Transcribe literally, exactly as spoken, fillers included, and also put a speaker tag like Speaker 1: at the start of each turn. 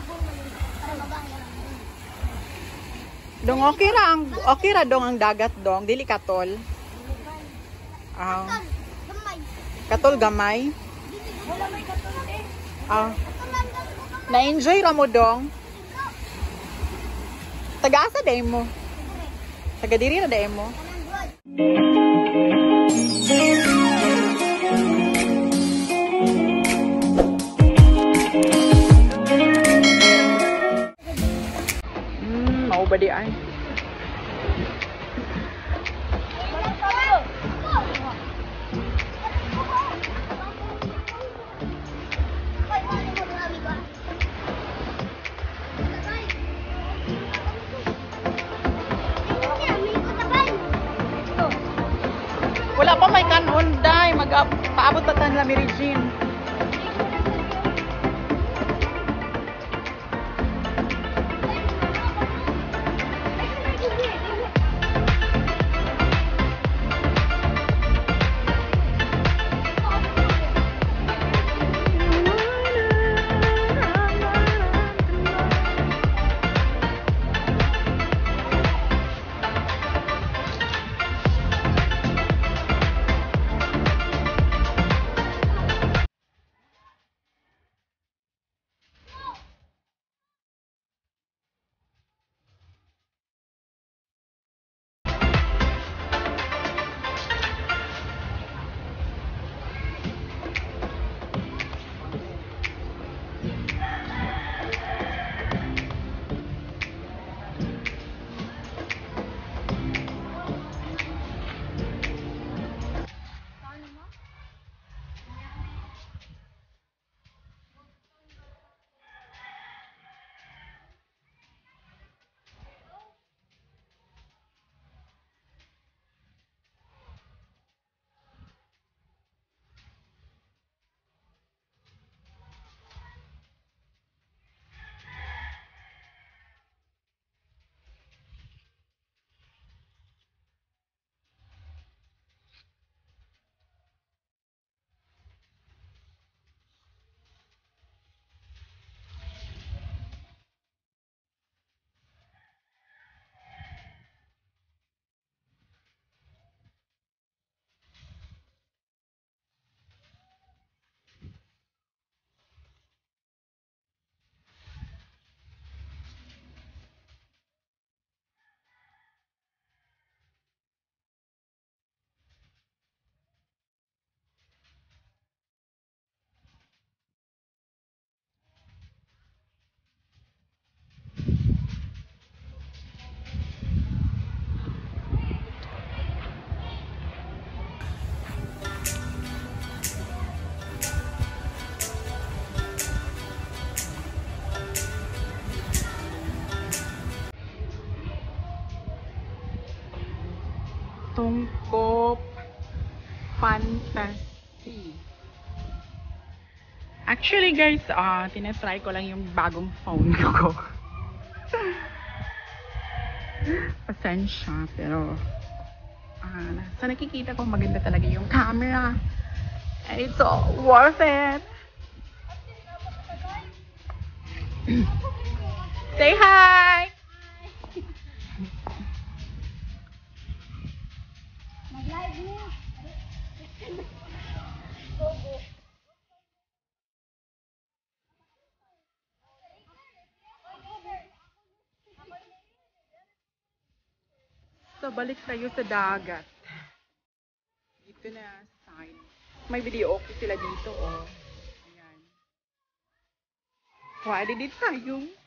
Speaker 1: Dong okay ra ang okay ra dong ang dagat dong, dili katol. Ah. Katol gamay.
Speaker 2: Wala may katol eh.
Speaker 1: Ah. Na-enjoy ra mo dong. Taga-asa day mo? Taga diri ra day mo? Hmm, mau ba di ay? Wala pa may kanon, day. Mag-paabot pa tan la Regine. Tungkop Fantasy. Actually guys, ah, uh, tinatry ko lang yung bagong phone ko. Pasensya, pero ah, uh, sa nakikita ko maganda talaga yung camera. And it's all worth it. Say hi! So, balik tayo sa dagat. Dito na sign. May video okay sila dito, oh. Ayan. Pwede dito tayo.